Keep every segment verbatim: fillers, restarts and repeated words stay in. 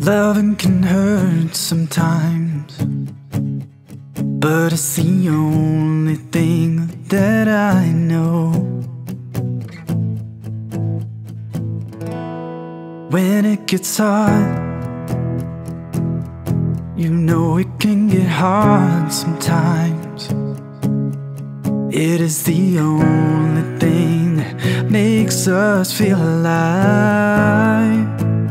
Loving can hurt sometimes, but it's the only thing that I know. When it gets hard, you know it can get hard sometimes. It is the only thing that makes us feel alive.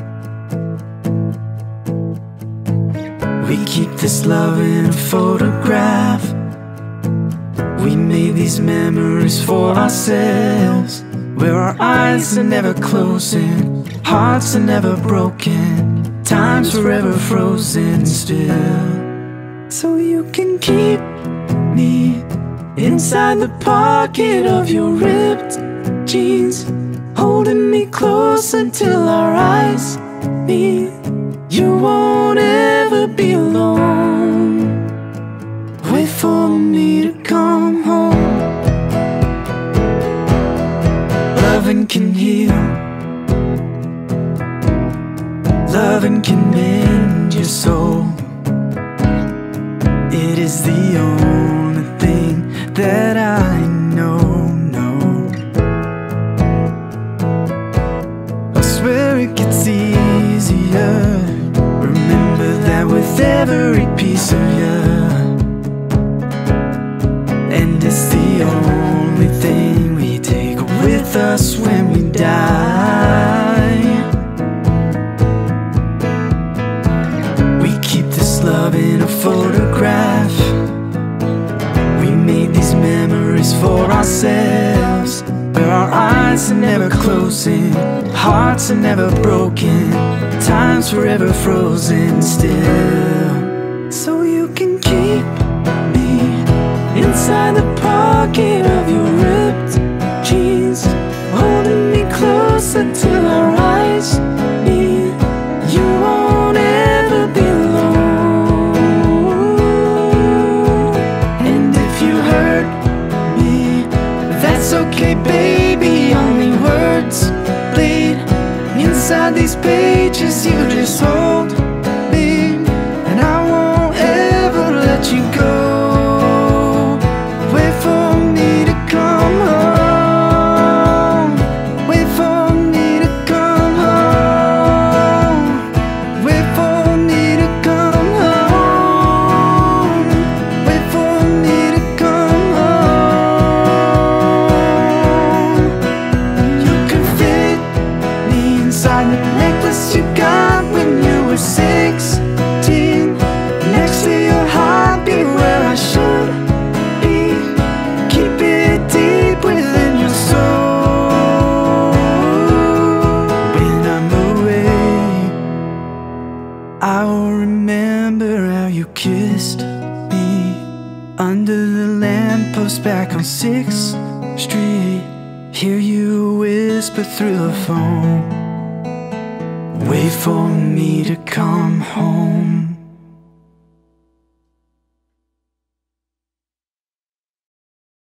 We keep this love in a photograph. We made these memories for ourselves, where our eyes are never closing, hearts are never broken, time's forever frozen still. So you can keep me inside the pocket of your ripped jeans, holding me close until our eyes meet. You won't ever be alone. Wait for me to come home. Loving can heal, loving can mend your soul. It is the only thing that I know, know. I swear it gets easier. Remember that with every piece of you, and it's the only thing we take with us when we die. We keep this love in a photograph. We made these memories for ourselves, where our eyes are never closing, hearts are never broken, time's forever frozen still. So you can keep me inside the pocket of your ripped jeans, holding me close until our eyes meet. You won't ever be alone. And if you hurt me, that's okay, baby. Only words bleed inside these pages. You just hold me, and I won't ever let you go. Wait for me to come home. Wait for me to come home. Wait for me to come home. Wait for me to come home. You can fit me inside the necklace you got when you were sixteen, next to your heart, be where I should be. Keep it deep within your soul. When I'm away, I will remember how you kissed me under the lamppost back on sixth street. Hear you whisper through the phone, wait for me to come home.